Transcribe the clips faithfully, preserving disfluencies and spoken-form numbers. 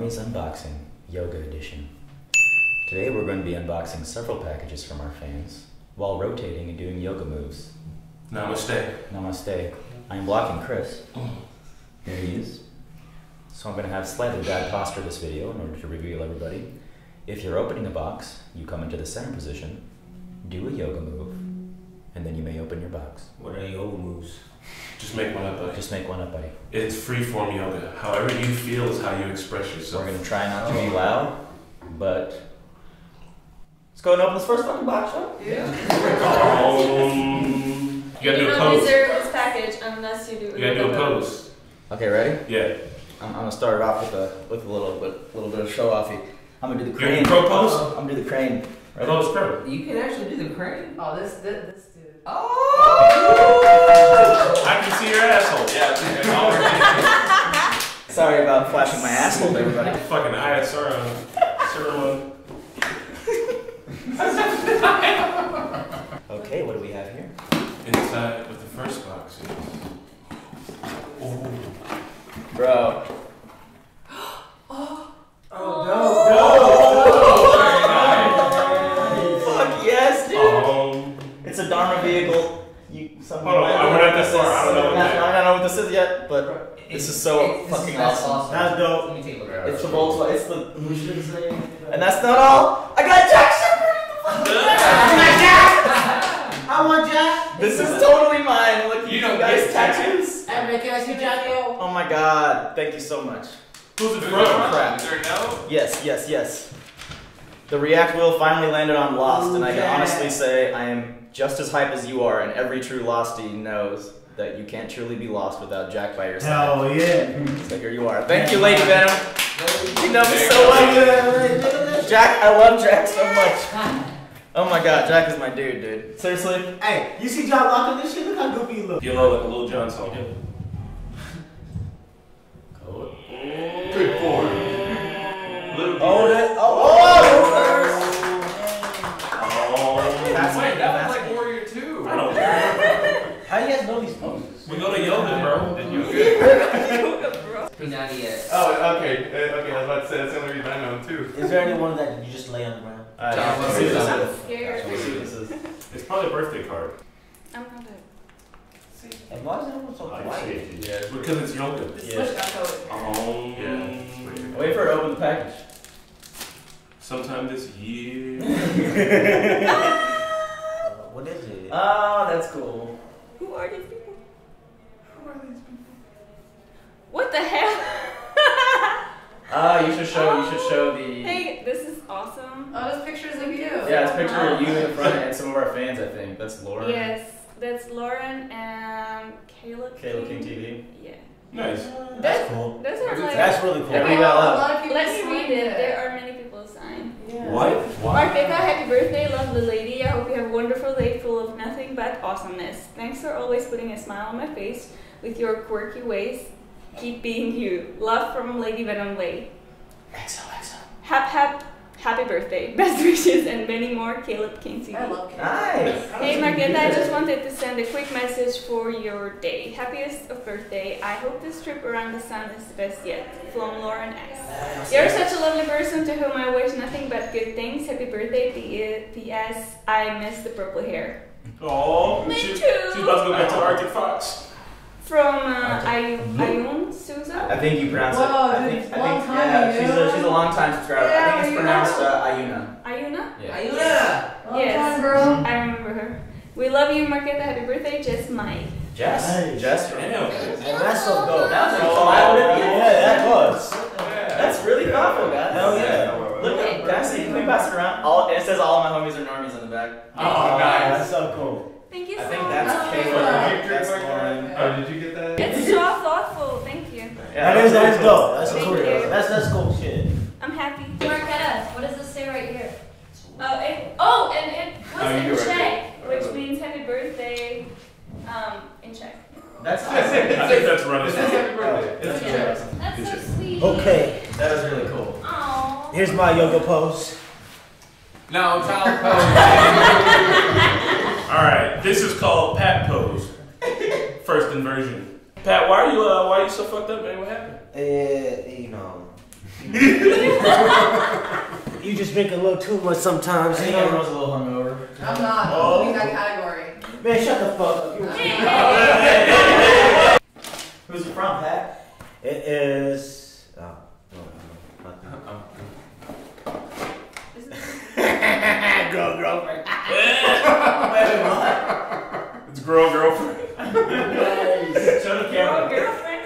Normies Unboxing, Yoga Edition. Today we're going to be unboxing several packages from our fans while rotating and doing yoga moves. Namaste. Namaste. I'm blocking Chris. Here he is. So I'm going to have slightly bad posture this video in order to reveal everybody. If you're opening a box, you come into the center position, do a yoga move, and then you may open your box. What are yoga moves? Just make one up, buddy. Just make one up, buddy. It's freeform yoga. However you feel is how you express yourself. We're going to try not to be loud, but let's go and open this first fucking box, huh? Yeah. Um, you gotta do You a don't pose. deserve this package unless you do. You gotta do a pose. Okay, ready? Yeah. I'm, I'm gonna start it off with a with a little bit little bit of show offy. I'm gonna do the You crane. do crow pose? I'm gonna do the crane. Ready? Pose crow. You can actually do the crane? Oh, this, this, this dude. Oh! I can see your asshole. Yeah. Sorry about flashing my asshole to everybody. Fucking I S R on. Sirloin. Okay, what do we have here? Inside with the first box is. Oh. Bro. Oh, Oh, no, no! Fuck yes, dude! Um, It's a Dharma vehicle. You some Hold on, might I know went what at this this far. is. I don't know what Yeah, that is. I don't know what this is yet, but this is so It's- fucking that's awesome. That's dope. Let me take a look. It's the Volkswagen. It's the. And that's not all. I got Jack Shepherd. I want Jack. This is totally mine. Look, you, You don't guys get Jack. tattoos. Hey, can I see Jack? Oh my god! Thank you so much. Who's it from? Crap. Is there a no? Yes, yes, yes. The React wheel finally landed on Lost, and I can Okay. honestly say I am just as hype as you are, and every true Lostie knows that you can't truly be lost without Jack by your side. Hell yeah. So here you are. Thank you, Lady Venom. You know me so well. Jack, I love Jack so much. Oh my god, Jack is my dude, dude. Seriously? Hey, you see John locking this shit? Look how goofy you look. You look like a Lil Jon song. Code. Good boy. Little Oh, Deer. that, oh, oh, Oh. That's Wait, like, that was like Warrior two. I don't care. How you guys know these poses? We go to yoga, bro. Then you Not yet. Oh, okay. Uh, okay, I was about to say that's the only reason I know him too. Is there anyone that you just lay on the ground? Alright, John, let's see what this I'm is. scared. Let's see what this is. It's probably a birthday card. I'm not a. And why is everyone so quiet? Yeah, because it's yoga. Yeah. Um, Wait for her to open the package. Sometime this year. What is it? Oh, that's cool. Who are these people? Who are these people? What the hell? Ah, you should show. You should show the. Hey, this is awesome. Oh, those pictures of you. Yeah, it's a picture of you in the front and some of our fans. I think that's Laura. Yes, that's Lauren and Caleb. Caleb King T V. Yeah. Nice. That's cool. Those are like. That's really cool. Yeah, Okay, read out A loud. lot of people Let me signed read it. There are many people signed. Yeah. What? Marketa, happy birthday, lovely lady. I hope you have a wonderful day full of nothing but awesomeness. Thanks for always putting a smile on my face with your quirky ways. Keep being you. Love from Lady Venom Way. X O X O. Hap hap, happy birthday. Best wishes and many more, Caleb King T V. I love kids. Nice. Hey Marketa, I just wanted to send a quick message for your day. Happiest of birthday. I hope this trip around the sun is the best yet. From Lauren S. You're such a lovely person to whom I wish nothing but good things. Happy birthday. P S. I miss the purple hair. Oh, Me she, too. She's about to go back to Arctic Fox. From uh, Ayun, Ayun Souza. I think you pronounce it. Whoa, I dude, think, I long think time yeah, ago. she's a she's a long time subscriber. Yeah, I think it's Ayuna. pronounced uh, Ayuna. Ayuna? Yeah. Yeah. Long Yes. time, girl. I remember her. We love you, Marketa. Happy birthday, Just Mike. Jess. Nice. Jess. Damn. And that's so dope. That was Oh, collaborative. Yeah, that was. That's really thoughtful, guys. Hell yeah. Look at that. Can we pass it around? All it says all of my homies are normies on the back. Oh, nice. That's so cool. Thank you I so think much. that's Caleb. Caleb. That's Lauren. Oh, did you get that? It's so thoughtful. Thank you. Yeah, That is really that's cool. dope. That's Thank cool. you. That's that's cool shit. I'm happy. Marketa, what does this say right here? Oh, it, oh, and it was Oh, in you're right. Czech, which means happy birthday um, in Czech. That's I think that's running. It says happy birthday. That's Yeah. good. That's Good so shit. sweet. Okay. That was really cool. Aww. Here's my yoga pose. No, child pose. All right, this is called Pat pose. First inversion. Pat, why are you uh, why are you so fucked up, man? What happened? Uh, you know. You just drink a little too much sometimes. I You think know? everyone's a little hungover. I'm not. Oh. I'm in that category. Man, shut the fuck up. You- Who's it from, Pat? It is. Oh, no, no, nothing. Girl, girlfriend. Wait, what? It's girl girlfriend. Show the camera. Girlfriend.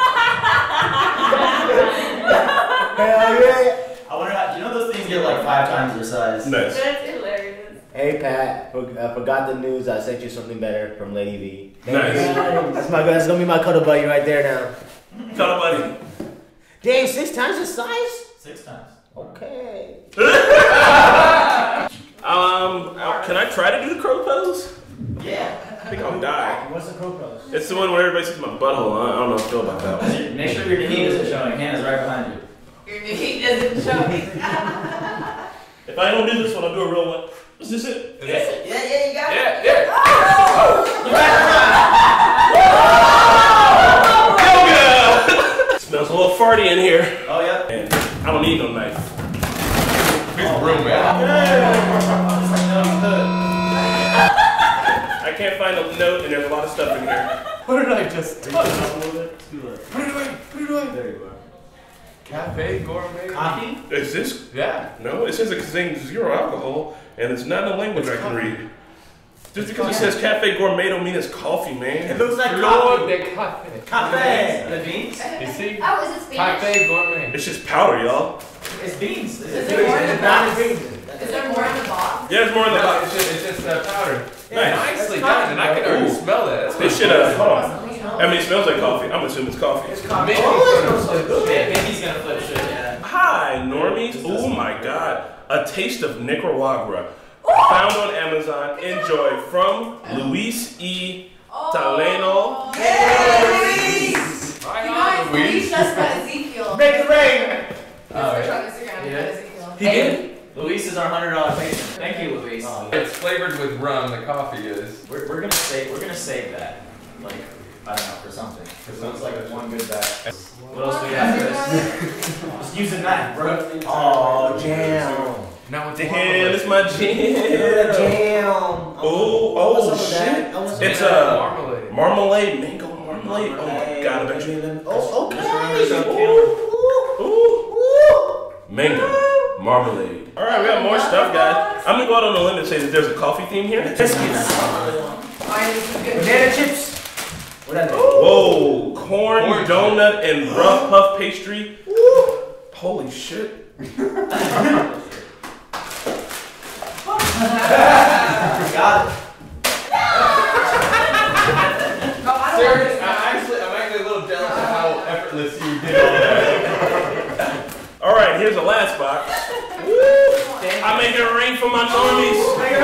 Hell yeah. I wonder how, you know those things get like five times their size? Nice. That's hilarious. Hey Pat, for- I forgot the news. I sent you something better from Lady V. Nice. That's my. That's gonna be my cuddle buddy right there now. Tell buddy. Dang, six times the size. Six times. Okay. Um, uh, can I try to do the crow pose? Yeah. I think I'll die. What's the crow pose? It's the one where everybody sees my butthole. I don't know how I feel about that one. Make sure your knee isn't showing. Hannah's right behind you. Your knee isn't showing. If I don't do this one, I'll do a real one. Is this it? Is that- Yeah, yeah, you got it. Yeah, yeah. Yoga! Smells a little farty in here. Oh, yeah. And I don't need no knife. Here's a room, man. I can't find a note, and there's a lot of stuff in here. What did I just touch? Put Too late. it away, put it away. There you are. Cafe gourmet. Coffee? Is this? Yeah. No, it says it contains zero alcohol, and it's not in a language I can read. Just because it says cafe gourmet don't mean it's coffee, It man. looks like Flor coffee. de cafe. Cafe. The beans? You see? Oh, is it Spanish? Cafe gourmet. It's just powder, y'all. It's beans. Is there more in the Not box? a Is there more in the box? Yeah, there's more in the No, box. it's just, it's just uh, powder. Nice. Nicely done, and I can already Ooh. smell that. That's This shit, uh, hold on. I mean, it smells like coffee. I'm assuming it's coffee. Mickey's Oh, gonna flip Yeah, shit. Mickey's gonna flip shit, yeah. Hi, Normies. Oh my god. A taste of Nicaragua. Found on Amazon. Enjoy from Luis E. Taleno. Hey, Right You on, guys, Louise. Louise just got Ezekiel. Make it rain. Oh, Search yeah. on Instagram. He got did? Ezekiel. He did? Luis is our hundred dollar patron. Thank you, Luis. Oh, It's flavored with rum, the coffee is. We're, we're gonna save we're gonna save that. Like, I don't know, for something. So it's like one good bag. What else do we have, Chris? Just using that, bro. Oh, jam. Now it's Damn, it's my jam. Jam. Oh, oh, What's up with shit. that? I want some It's of that. a marmalade. marmalade, mango marmalade. Oh my god, I bet you. Oh, okay. Ooh, ooh. Mango marmalade. All right, we got more stuff, guys. I'm gonna go out on a limb and say that there's a coffee theme here. Mine is some good Banana chips. What that mean? Whoa, corn, Corn donut, and rough puff pastry. Holy shit. Got it. Oh, I don't Serious, want I'm actually, I'm actually a little jealous of how effortless you did all that. All right, here's the last box. I make it rain for my normies. Wait,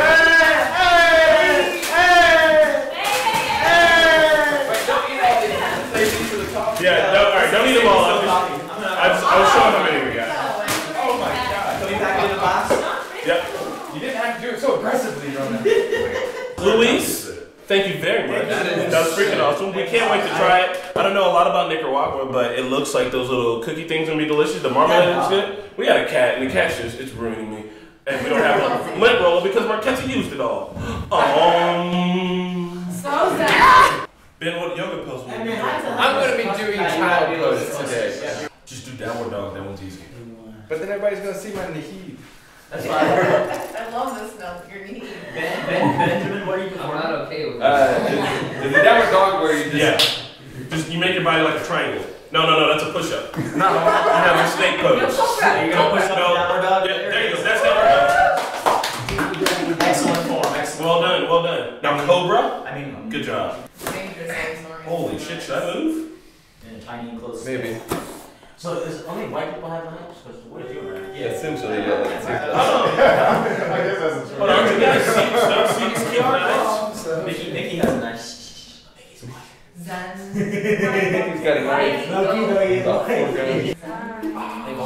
don't eat all these. Save these for the coffee. Yeah, no, all right, don't eat them all. I'm just, I was, I was showing how many we got. Oh my god. Can we pack it in the box? Yep. You didn't have to do it so aggressively, Rona. Luis, thank you very much. That is That was freaking awesome. We can't wait to try it. I don't know a lot about Nicaragua, but it looks like those little cookie things gonna be delicious. The marmalade is good. We got a cat, and the cat's just, it's ruining me. And we don't have a lint roller because Marquetta used it all. Um. So sad. Ben, what yoga pose will you be doing? I'm gonna be doing child poses today. Just do downward dog. That one's easy. But then everybody's gonna see my nahi. That's fine. I love this smell. Your knee. Ben, Ben, Benjamin, what are you I'm performing? not okay with Uh, the, the downward dog where you just. Yeah. Just you make your body like a triangle. No, no, no. That's a push-up. No. You have a snake pose. Are you gonna push up No. the downward dog? Yeah, there you go. That's downward dog. Excellent form, excellent. Well done. Well done. Now cobra. I mean, Good job. Dangerous things, Normies. Holy shit. Should I move? in a tiny enclosed Maybe. space. So is only white people have knives? Because what if you were? Yeah. Essentially, yeah. That's Oh. Hold on. You guys see stuff? See these cute knives? Mickey, Mickey has a knife. Mickey's white. Zen. He's got a knife. No, you know you About four guns. Oh.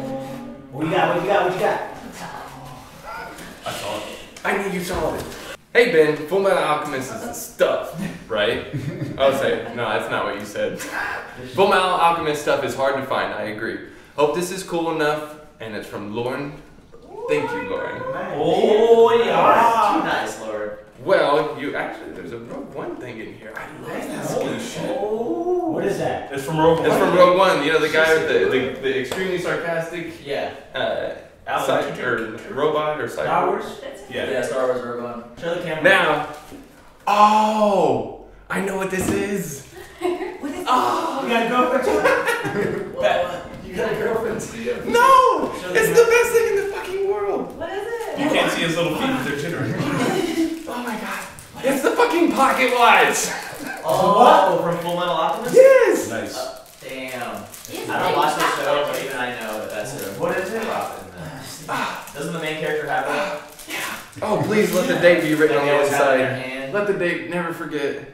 What you got? What you got? What you got? I saw it. I knew you saw it. Hey Ben, Full Metal Alchemist is stuff, right? I would say, no, that's not what you said. Full Metal Alchemist stuff is hard to find, I agree. Hope this is cool enough, and it's from Lauren. Thank you, Lauren. Oh, yeah. Too nice, Lord. Well, you actually, there's a Rogue One thing in here. I love that Holy shit. Oh. What is that? It's from Rogue One. It's from Rogue One, you know, the guy with the, the, the extremely sarcastic Yeah. uh, side, or robot or Star cyborg. Wars? Yeah. Yeah, Star Wars Rogue One. Show the camera. Now, oh, I know what this is. What is Oh, You got a girlfriend too? What? You got a girlfriend too? no, it's the best thing in the fucking world. What is it? You can't see his little feet because they're jittering. Oh my god, it's the fucking pocket watch. Oh, what? From Full Metal Alchemist? Yes. Nice. Uh, damn. Yes, I don't watch the they- show, but even I know that that's a What is it? prop in that. Doesn't the main character have that? Oh, please let the date be written on the They always have it in their inside. hand. Let the date never forget.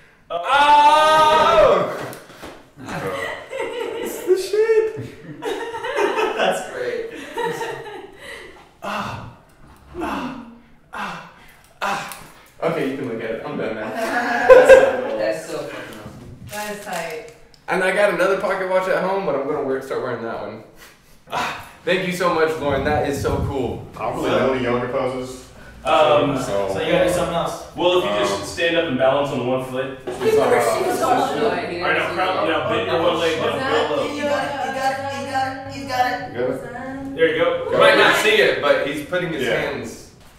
Oh! It's the shit. That's great. Ah, ah, ah, ah. Okay, you can look at it. I'm done now. That's so funny. That is tight. And I got another pocket watch at home, but I'm gonna wear, start wearing that one. Ah, thank you so much, Lauren. That is so cool. I don't really know any yoga poses. Um, So, So you gotta do something else. well, if you just stand up and balance on one foot. She was All right, now, crown, now bend your one leg down real low. You got it, you got it, you got it, you got it. You got it? There you go. You might not see it, but he's putting his Yeah. hands.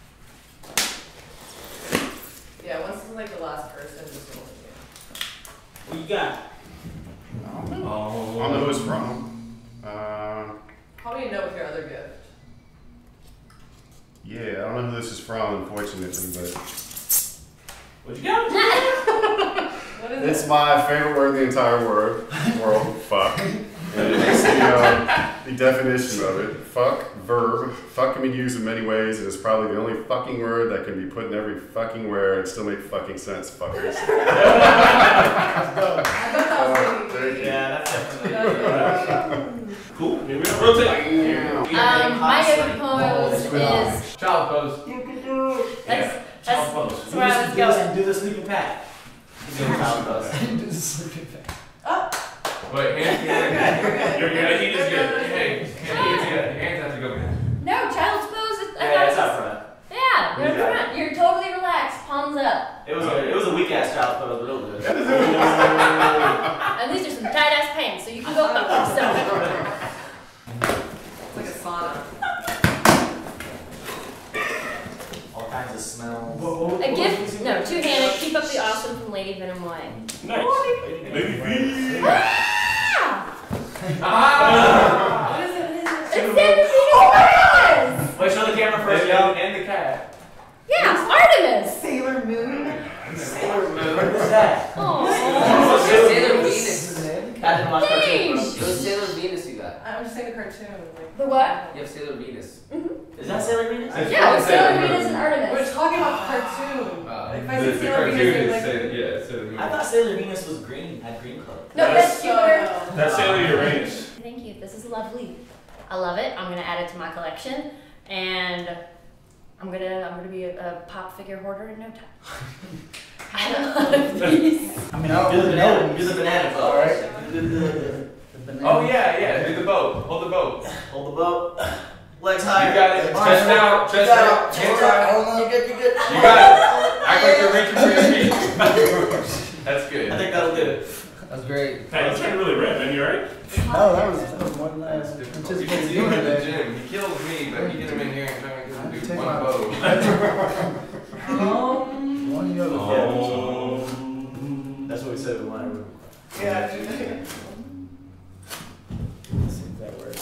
Yeah, once it's like the last person, just hold it. What you got? I don't know who it's from. Uh, Probably know with your other gift. yeah, I don't know who this is from, unfortunately, but What you got? What is it's it? my favorite word in the entire word, world. Fuck. And it's the, uh, the definition of it. Fuck, verb. Fuck can be used in many ways, and it's probably the only fucking word that can be put in every fucking where and still make fucking sense, fuckers. I thought that Uh, was thank really you. Yeah, that's definitely. Cool. Here we go. Rotate. Um, my yoga pose is Child pose. You can do it. that's Child that's pose. that's where I was Do this- going. Do the sleeping pack. Do the child pose. Do the sleeping pack. Wait, hands, You're good, hands. you're good. Your, your heat is good. Hey, hands, hands, hands have to go. No, child's pose. Is, I Yeah, thought it's it out was, front. yeah, We you're in got it. front. You're totally relaxed, palms up. It was a it was a weak ass child pose, but it'll do it. And these are some tight ass pants, so you can go up yourself. It's like a sauna. All kinds of smells. A gift, no, two handed. Keep up the awesome from Lady Venom Way. Nice. Baby V. Ah! What is it? What is it? It's Artemis! Wait, show the camera first, yo. And the cat. Yeah, it's Artemis! Sailor Moon. Sailor Moon. What is that? Oh, Sailor Venus. I didn't watch cartoons. Thanks. It was Sailor Venus you got. I'm just saying the cartoon. Like, The what? You have Sailor Venus. Is that Sailor Venus? Yeah, it's Sailor Venus and We're Artemis. talking about the cartoon. Uh, If I The, see the Sailor cartoon Venus, is like, Sailor, yeah, Sailor Venus. I thought Sailor Venus was green. Had green clothes. No, that's Jupiter. That's Sailor Uranus. Thank you. This is lovely. I love it. I'm gonna add it to my collection, and I'm gonna I'm gonna be a, a pop figure hoarder in no time. I have a lot of these. I mean, do the banana. Do the banana boat. All right. Do the, the, the banana. Oh yeah, yeah. Do the boat. Hold the boat. Hold the boat. Legs You higher. got it. Chest out. Chest out. Hands high. Hold on. You good? You good? You got it. Act like you're reaching for your feet. That's good. I think that'll do it. That was great. Hey, you turned really red, man. You alright? Oh, that was, that was more than I You can anticipated see doing him in the today. gym. He kills me, but he get him in here and try to do Take one my- bow. One yoga Oh. That's what we said we wanted. Yeah. Let's see if that works.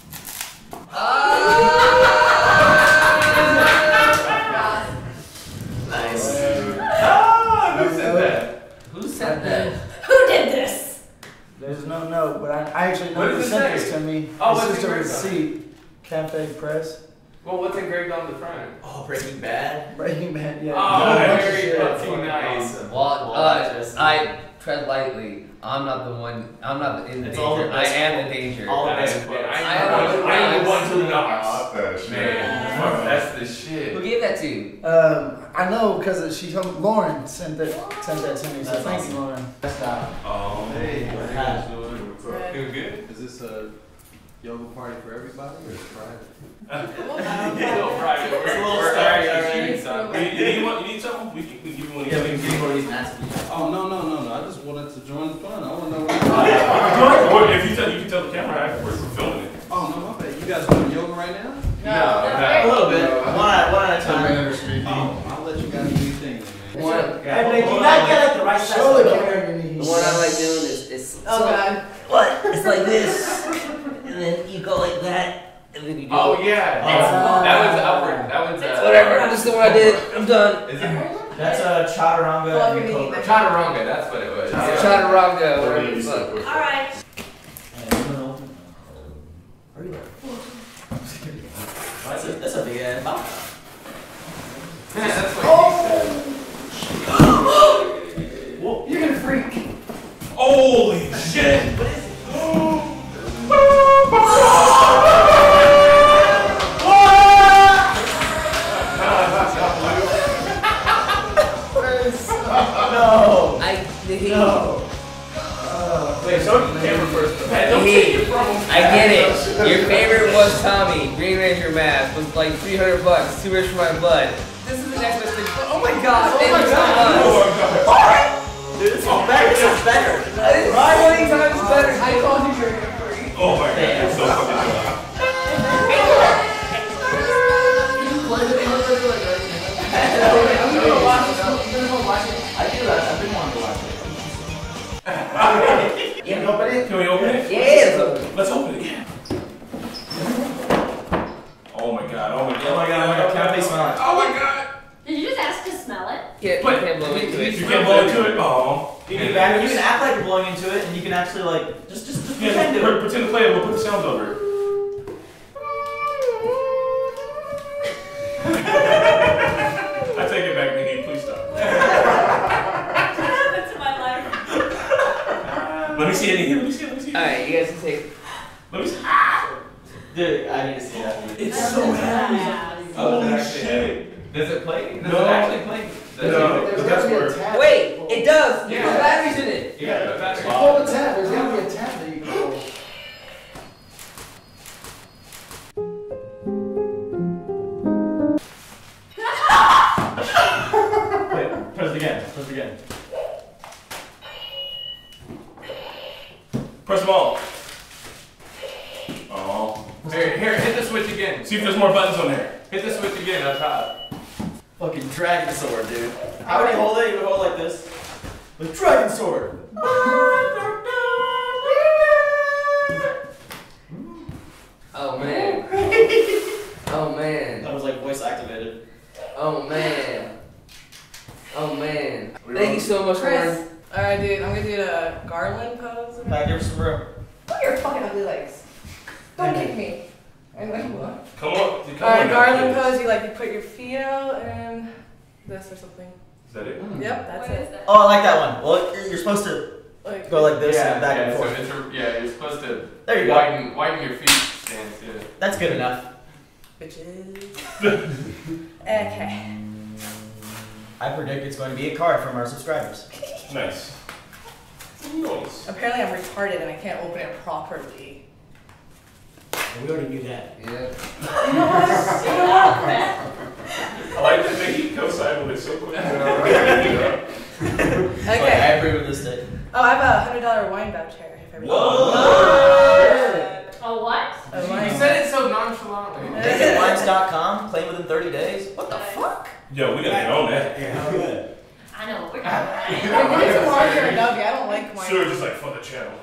Nice. Ah, who said that? Who said that? Who did this? There's no note, but I, I actually know What who does it sent say? this to me. Oh, This what's is a engraved on it? receipt. Cafe Press. Well, what's engraved on the front? Oh, Breaking Bad. Breaking Bad, yeah. Oh, Yeah. very Yeah. fucking nice. Awesome. Well, Well, uh, just- I tread lightly. I'm not the one. I'm not in the It's all danger. the I best- am the danger. all the I best am quotes. I I am am- the- I am the one who Stop knocks. that shit. Man, fuck, that's the Who shit. gave that to you? Um, I I know because she told Lauren sent that sent that to me. So That's thank awesome. you, Lauren. Oh, Hey, how you guys doing? What's up? Feel good? Is this a yoga party for everybody or is it private? It's a little private. It's a little We're starry actually already. shooting some. You, you, need one, you need something? We can, we can give you one. Yeah, we can give you one of these mats. Oh, no, no, no, no. I just wanted to join the fun. I want to know what Or if you tell, you can tell the camera afterwards we're filming it. Oh, no, my bad. You guys doing yoga right now? No, no. no. A little bit. One at, one at a time. Oh, I'll let you guys do your thing then, man. One, Hey, Blake, you not get like the right size. Show the camera your the knees. one I like doing is, is Oh so- god. what? It's like this, and then you go like that, and then you do. Oh yeah, That's- that one's upward. That one's uh, Whatever. This is the one I did. I'm done. Is it That's a chaturanga Well, and you a need cobra. that. Chaturanga? That's what it was. Yeah. Chaturanga, whatever Where the you fuck. sit with it. Alright. Hurry up. That's a, that's a big ass mouth. Man, that's what Whoa. You're gonna freak. Holy shit! No. I hate No. Wait, show the camera first. Man, don't Hey, take it from him. I get it. Your favorite was Tommy. Green Ranger mask was like three hundred bucks. Too rich for my blood. This is the next best thing. Oh my god. Thank you so much. Oh, God. Dude, this is better. This is better. This is twenty times better. I told you you're gonna freak. Oh my God, that's so fucking good. I'm gonna watch it. I'm gonna go watch it. I do that. I've been wanting to watch it. Yeah, open it. Can we open it? Yeah, it's open. Let's open it, yeah. Oh my God, oh my God. Oh my God, oh my God. Can I face mine? Oh my God. Did you just ask to smell it? Yeah, But- you can't blow into it. You can't blow into it? Oh. You can, act, you can act like you're blowing into it, and you can actually like just just, just Yeah, pretend to pre- it. pretend to play it, we'll put the sounds over it. I take it back, Nikki, please stop. What happened to my life? Let me see it, let me see it, let me see it. Alright, you guys can take. Let me see. Dude, I need to see that. It's so heavy. Oh, Holy actually, shit. Does it play? Does No. it actually play? Does No. it? There's gotta be a tab. Wait, it does. Yeah. There's batteries in it. You gotta put batteries. Pull the tab. There's gotta be a tab that you can pull. Wait, press it again. Press it again. Press them all. Oh. Here, here, hit the switch again. See if there's more buttons on there. Hit the switch again up top. Fucking dragon sword, dude. How would you hold it? You would hold it like this. The dragon sword. Oh man. Oh man. That was like voice activated. Oh man. Oh man. Thank you so much, Lauren. Chris. Alright, dude. I'm gonna do a garland pose. Back, give her some room. Look at your fucking ugly legs. Don't kick me. Anyway, what? Come on. Come Alright, on now, garland kids. pose. You like you put your feet out and this or something. Is that it? Yep, that's What is it. that? Oh, I like that one. Well, you're supposed to Like go like this yeah, and back yeah, and so forth. it's a, yeah, you're supposed to There you go. widen, widen your feet stance. Yeah. That's good enough. bitches. Okay. I predict it's going to be a card from our subscribers. Nice. Nice. Apparently I'm retarded and I can't open it properly. We already knew that. Yeah. You know what? You know what? I like that they keep co-signing with it so quick. Like, Okay. I agree with this thing. Oh, I have a hundred dollar wine voucher. If everything. Oh, what? A You wine. said it so nonchalantly. Naked wines dot com, claim within thirty days. What the fuck? Yo, we gotta get on that. Yeah, how good. I know. We're Wait, we need some wine here, Nubby. I don't like wine. Sure, just like fuck the channel.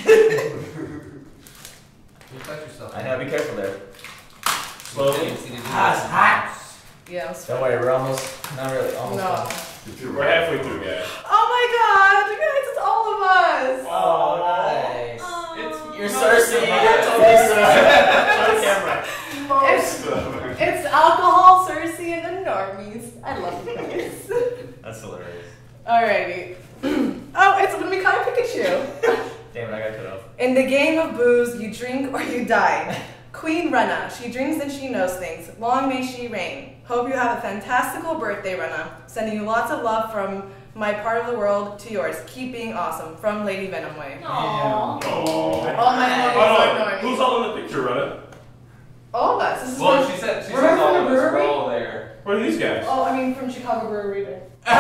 You touch yourself. I know, be careful there. Slowly. Ah, it's hot. Yeah, I'm Don't sweating. worry, we're almost, not really, almost No. done. We're halfway through, guys. Oh my god, you guys, it's all of us. Oh, nice. It's You're Cersei. You're totally Cersei. On camera. It's, it's alcohol, Cersei, and the Normies. I love you guys. That's hilarious. Alrighty. Oh, it's when we caught a Pikachu. Damn it, I got cut off. In the game of booze, you drink or you die. Queen Rena, she drinks and she knows things. Long may she reign. Hope you have a fantastical birthday, Rena. Sending you lots of love from my part of the world to yours. Keep being awesome. From Lady Venomway. Aww. Oh, All my Hold Normies. on. Who's all in the picture, Rena? All of us. This is Well, from- she said she we're said from all the of us. We're brewery? all there. Where are these guys? Oh, I mean from Chicago Brewery Day.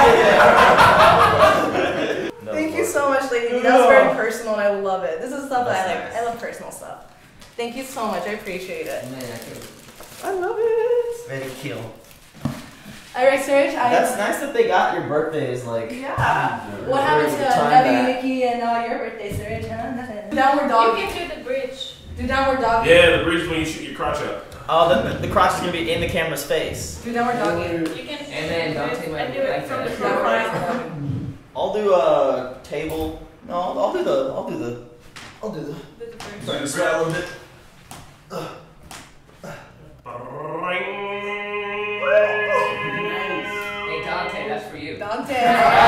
No, Thank you Lord. so much, Lady V. That was very personal and I love it. This is stuff that I like. I love personal stuff. Thank you so much. I appreciate it. Man, I can't. I love it. Ready to kill. Alright, Serge. I That's nice that they got your birthdays like. Yeah. What happened to Time Debbie, back. Nikki, and uh, your birthday, Serge? Huh? Nothing. Downward dog. You can do the bridge. Do downward dog. Yeah, the bridge when you shoot your crotch out. Oh, then the, the crotch is gonna be in the camera's face. Do downward dog. You can And then don't take my and do it like from the that. front. I'll do a table. No, I'll, I'll do the. I'll do the. I'll do the. Do the bridge. Trying to sweat a little bit. Hey Dante, that's for you. Dante.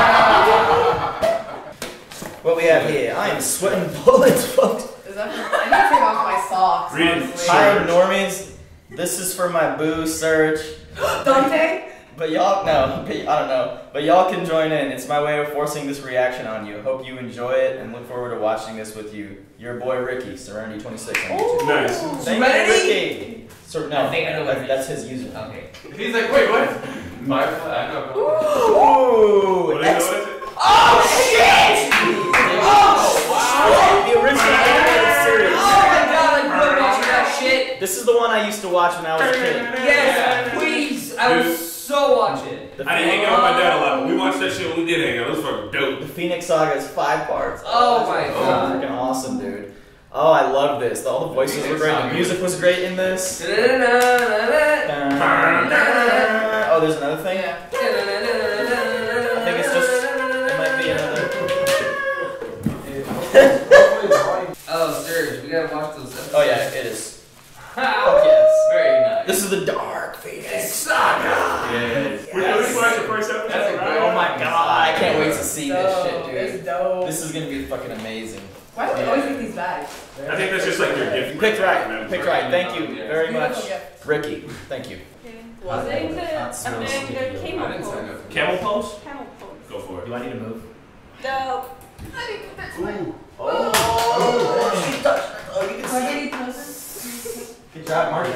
What we have here? I am sweating bullets, folks. Is that for, I need to take off my socks. Read it. honestly. Hi, Normies. This is for my boo, Serge. Dante. But y'all, no, but I don't know. But y'all can join in. It's my way of forcing this reaction on you. Hope you enjoy it and look forward to watching this with you. Your boy Ricky, Serenity twenty-six on YouTube. Nice. Thank you, Ricky. Ser- no, I think I know what that's, it that's his user. Okay. He's like, wait, what? Firefly? I know. Ooh! What do you know ex- what is it? Oh shit! Oh wow! The original animated series. Oh my god, I grew up watching that shit. This is the one I used to watch when I was a kid. Yes, please. I would so watch it. The, I didn't hang out with my dad a lot, but we watched that shit when we did hang out. It was fucking dope. the Phoenix Saga is five parts. Oh my it's god. freaking awesome, dude. Oh, I love this. All the voices were great. The music was great in this. Oh, there's another thing. Yeah. I think it's just. It might be another. Oh, Serge, we gotta watch those episodes. Oh yeah, it is. Fuck yes. Very nice. This is the Dark Phoenix Saga. Yes. We're going to watch the first episode. That's a right? Oh my god, I can't wait to see this Dope. shit, dude. It's dope. This is gonna be fucking amazing. Why do we always get these bags? I think that's just like your gift. You picked right. You picked right. Thank you very much, Beautiful gift. Ricky. Thank you. Was I'm doing the, That I'm smells doing sticky. the I camel didn't sign pose. up. Camel pose? Camel pose. Go for it. Do I need to move? The Oh, she touched. Oh, you can see. Spaghetti toast. Good job, Marty.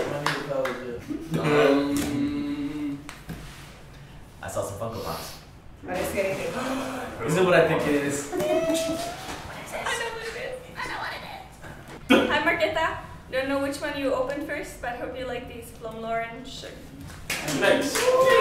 Um, I saw some Funko Pops. I didn't see anything. Is it what I think it is? I know what it is. I know what it is. Hi Marqueta. Don't know which one you opened first, but hope you like these from Lauren. Sure. Nice.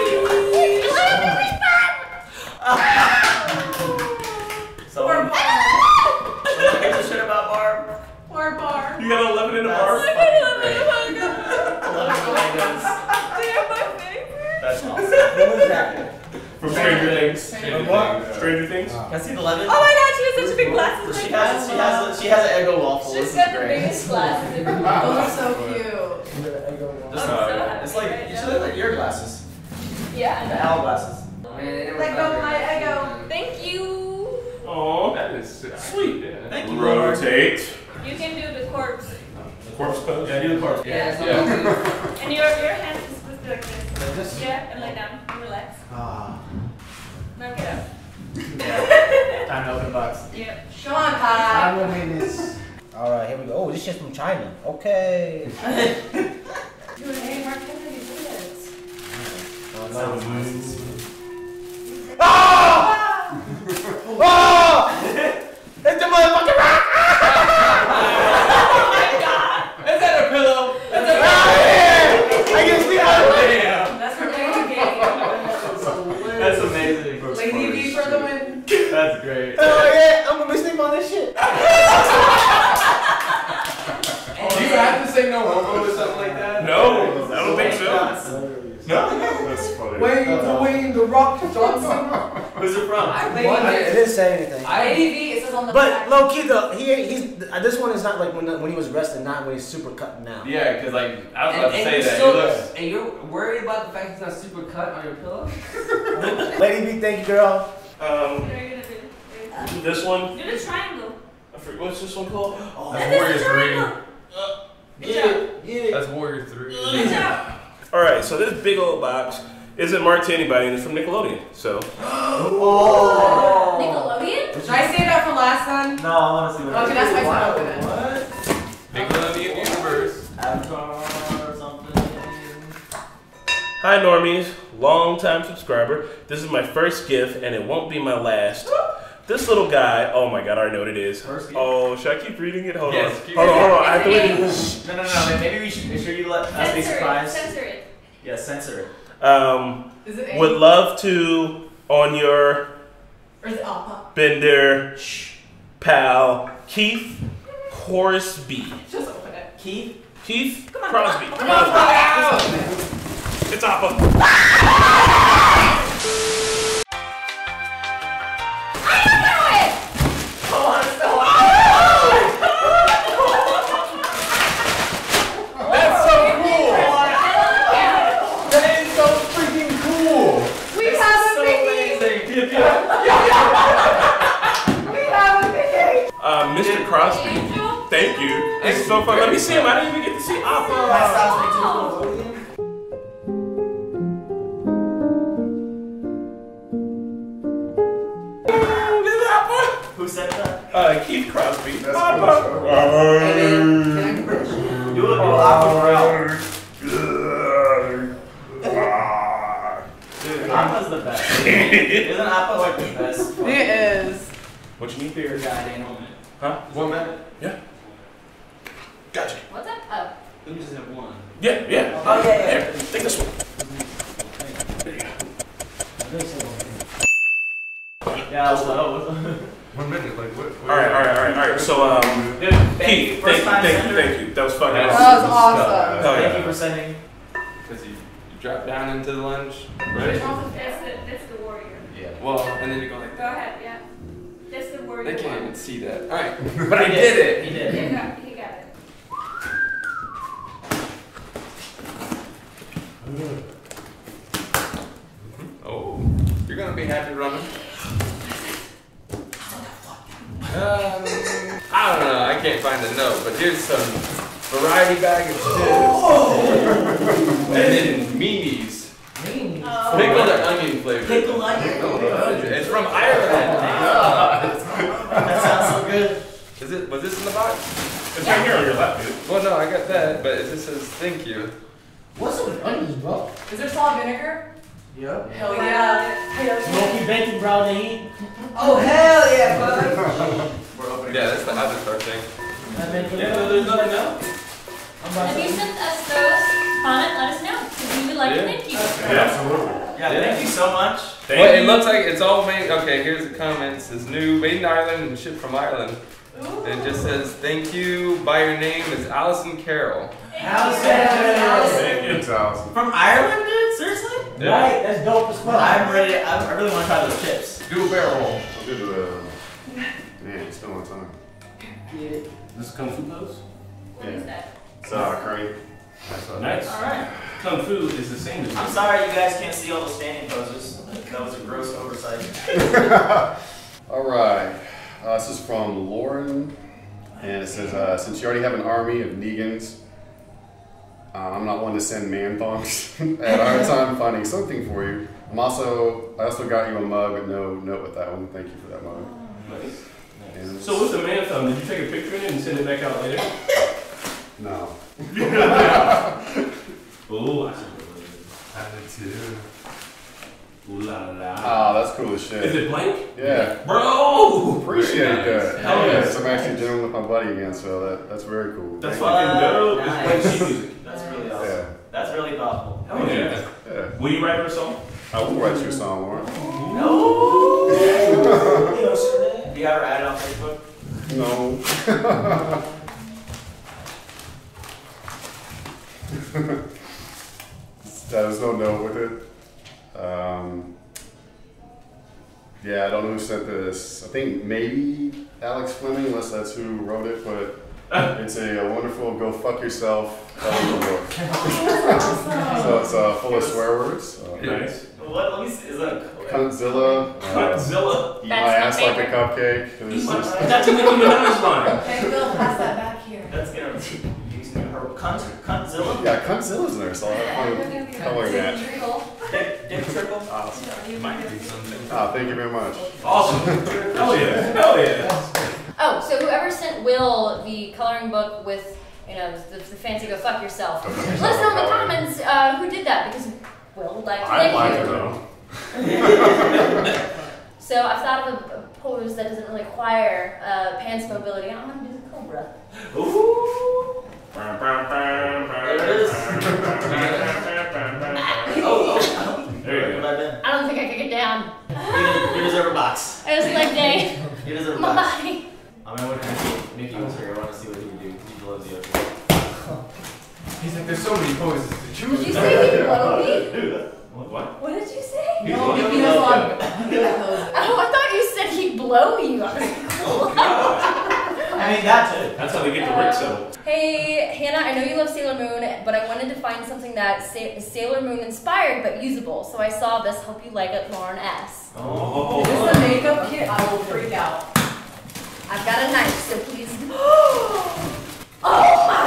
So, Or bar. here's the shit about Barb. Or bar. You got eleven in the That's bar? fucking great. I love it. They're my favorite. That's awesome. What was that? From Stranger Things. Stranger What? Things. Stranger Things? Can I see the lemon? Oh my god, she has such big glasses. She like has, she has, a, she has an Eggo waffle. She's This got is the great. biggest glasses ever. Those are so cute. Just, I'm so happy it's like right you now. should look like your glasses, Yeah. the owl glasses. Man, they never Let found go her. my Eggo. Thank you. Oh, That is sweet. Yeah. Thank you, Lord. Rotate. You can do the corpse. Corpse pose? Yeah, do the corpse. Yeah, so Yeah. And your your hands is supposed to be like this. Like this? Yeah, and lay down. And relax. Ah. Now get up. Time to open box. Yeah. Come on, Kai. I will win this. Alright, here we go. Oh, this shit's from China. Okay. Dude, hey, Marqueta, you did it. Sounds nice. Ah! Oh! It's the motherfucking rock! Oh my god! Is that a pillow? That's a pillow! I can see that. That's for Lady V. That's amazing. Lady V for the win. That's great. Oh yeah, I'm gonna be sleeping on this shit. Do you have to say no homo or something like that? No, I don't think so. No, that's funny. Wayne, Dwayne, the Rock Johnson. Who's it from? Lady What? It V. didn't say anything. Lady V, it says on the But back. low key though, he he's uh, this one is not like when when he was resting, not when he's super cut now. Yeah, because like I was And, about to and say you're that. still, It looks. and you're worried about the fact it's not super cut on your pillow? Lady B, thank you, girl. Um, What are you gonna do? this one. Do the triangle. I forget, what's this one called? Oh, That is Warriors the Three. triangle. Good Yeah, job. yeah. get it. That's Warrior three. All right, so this big old box isn't marked to anybody, and it's from Nickelodeon. So. Oh. Nickelodeon? Should I save that for last son? No, I want to see what Okay, that's my son. Open it. What? Nickelodeon universe. Avatar or something. Hi, Normies. Long-time subscriber. This is my first gift, and it won't be my last. This little guy. Oh my God, I already know what it is. First gift? Oh, should I keep reading it? Hold Yes, on. keep Hold on, reading. hold on. I have to read it. No, no, no. Maybe we should make sure you let us be Censor it. surprised. Censor it. Yeah, censor it. Um, Is it A? would love to on your Or is it Appa? Bender pal Keith Horsby. Just open it. Keith? Keith Come on, Crosby. Come on, come on. It's Appa. That's so cool. That is so freaking cool. We have a Mickey. Amazing. We have a Mickey. Uh, Mister Crosby. Angel? Thank you. This is so fun. Let me see him. I didn't even get to see Appa. Who said that? Uh, Keith Crosby. That's Appa. cool. Hey, man, can I converse? Do it. Do it. Aqua Dude, Appa's the best. Isn't Appa like the best? It is. What you need? Beer guy animal. Huh? One minute. Yeah. Gotcha. What's that? Oh. We just have one. Yeah, yeah. Oh, yeah, yeah. Here, take this one. There you go. Yeah, so. One minute. Like what? All right, all right, all right, all right. So, um, Dude, Keith, first thank you, time thank you, sender. thank you. That was fucking That awesome. That was awesome. Oh, Thank yeah. you for sending. Because you, you drop down into the lunge, That's right? the, that's the warrior. Yeah. Well, and then you go like Go that. ahead, yeah. That's the warrior. They can't one. even see that. All right. But I He did it. He did. He got, he got it. Oh, you're gonna be happy running. Um, I don't know. I can't find the note, but here's some variety bag of chips. And then meanies. Oh. Pickled or onion flavor. Pickled onion. Oh, it's from Ireland. That sounds so good. Is it? Was this in the box? It's right here on your lap, dude. Well, no, I got that, but it just says thank you. What's up with onions, bro? Is there salt vinegar? Yep. Hell yeah. Smoky bacon brownie. Oh, hell yeah, bud. We're opening. Yeah, that's the avatar thing. Yeah, there's nothing else. If you sent us those, comment, let us know. Because we would like Yeah. to thank you. Absolutely. Yeah, thank you so much. Thank Well, you. it looks like it's all made. Okay, here's the comments. It's new, made in Ireland and shipped from Ireland. Ooh. It just says thank you. By your name is Allison Carroll. Allison. Thank you. It's awesome. From Ireland, dude? Seriously? Yeah. Right, that's dope as fuck. I'm ready. I I really want to try those chips. Do a barrel roll. I'll do the. Man, it's been a long time. This is Kung Fu pose? What is that? Sour cream. Nice. Alright. Kung Fu is the same as I'm sorry you guys can't see all the standing poses. That was a gross oversight. All right. Uh, this is from Lauren, and it says, uh, since you already have an army of Negans, uh, I'm not one to send man thongs. I had a hard time finding something for you. I'm also, I also got you a mug with no note with that one. Thank you for that mug. Nice. And So what's the man thumb? Did you take a picture of it and send it back out later? no. Ooh, I see. I did too. Ooh la la. Ah, that's cool as shit. Is it blank? Yeah. Bro! Appreciate Very nice. that. Hell Yes, yes. I'm actually dealing with my buddy again, so that, that's very cool. That's Thank fucking dope. Nice. It's blank sheet music. That's really you. awesome. Yeah. That's really thoughtful. Oh yeah. Yeah. Will you write her a song? I will write you a song, Lauren. No. Do you have her added on Facebook? No. There's no note with it. Um, yeah, I don't know who sent this. I think maybe Alex Fleming, unless that's who wrote it, but it's a, a wonderful go fuck yourself telling the book. So it's uh, full of swear words. Uh, Nice. What? Let me see. Is that a Cuntzilla. Uh, Cuntzilla. eat That's my my ass like a favorite. cupcake. It was just- That's a Nicki Minaj line. Okay, Bill, pass that back here. That's gonna use her cunt, cunt Cuntzilla? Yeah, Cuntzilla's in there, so I'll have fun coloring that. Dick, Dick Trickle? Awesome. You might do something. Oh, thank you very much. Awesome. Hell yeah. Hell yeah. Oh, so whoever sent Will the coloring book with, you know, the, the fancy go fuck yourself, let us know in the comments uh, who did that, because Will would like to I'd thank like you. to know. So I've thought of a, a pose that doesn't really require uh, pants mobility. I'm going to do the cobra. Ooh. There it is. Oh, oh. There you go. I don't think I could get down. You deserve a box. It was leg day. You deserve a My box. body. I mean, what if Mickey was here? I want to see what he would do. He loves you. He's like, there's so many poses to choose. Did you say he blow me? What? What did you say? He's No, looking he for does you. love Oh, I thought you said he'd blow you. I was like, cool. I mean, that too. That's how they get the Rick settled. Hey, Hannah, I know you love Sailor Moon, but I wanted to find something that sa is Sailor Moon inspired but usable. So I saw this. Hope you like it, Lauren S. Oh. If this is a makeup kit, I will freak out. I've got a knife, so please. Oh my